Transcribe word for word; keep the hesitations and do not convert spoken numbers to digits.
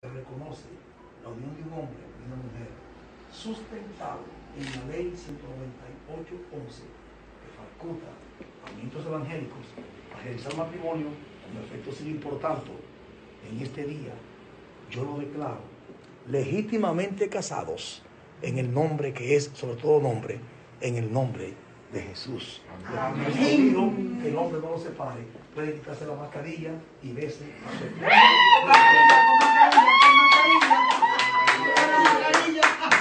reconoce la unión de un hombre y una mujer sustentado en la ley ciento noventa y ocho once que faculta a ministros evangélicos a realizar matrimonio con efecto civil. Por tanto, en este día yo lo declaro legítimamente casados en el nombre que es sobre todo nombre, en el nombre de Jesús. Amén. Que el hombre no lo separe, puede quitarse la mascarilla y bese a su esposa.